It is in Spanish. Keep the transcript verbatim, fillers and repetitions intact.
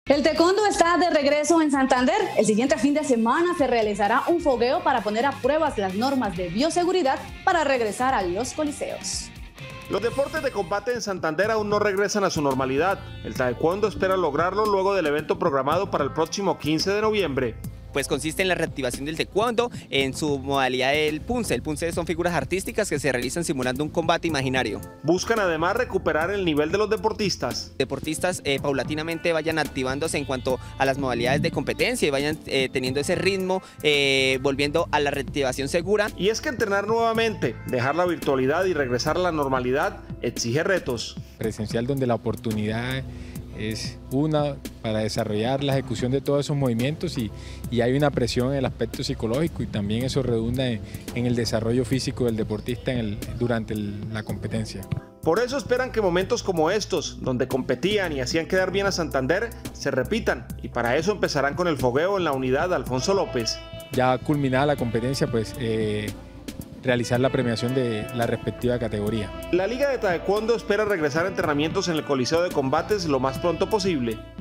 El taekwondo está de regreso en Santander. El siguiente fin de semana se realizará un fogueo para poner a prueba las normas de bioseguridad para regresar a los coliseos. Los deportes de combate en Santander aún no regresan a su normalidad. El taekwondo espera lograrlo luego del evento programado para el próximo quince de noviembre. Pues consiste en la reactivación del taekwondo en su modalidad del punce. El punce son figuras artísticas que se realizan simulando un combate imaginario. Buscan además recuperar el nivel de los deportistas. Deportistas eh, paulatinamente vayan activándose en cuanto a las modalidades de competencia y vayan eh, teniendo ese ritmo, eh, volviendo a la reactivación segura. Y es que entrenar nuevamente, dejar la virtualidad y regresar a la normalidad exige retos. Presencial, donde la oportunidad es una para desarrollar la ejecución de todos esos movimientos y, y hay una presión en el aspecto psicológico y también eso redunda en, en el desarrollo físico del deportista en el, durante el, la competencia. Por eso esperan que momentos como estos, donde competían y hacían quedar bien a Santander, se repitan y para eso empezarán con el fogueo en la unidad Alfonso López. Ya culminada la competencia, pues eh, realizar la premiación de la respectiva categoría. La Liga de Taekwondo espera regresar a entrenamientos en el Coliseo de Combates lo más pronto posible.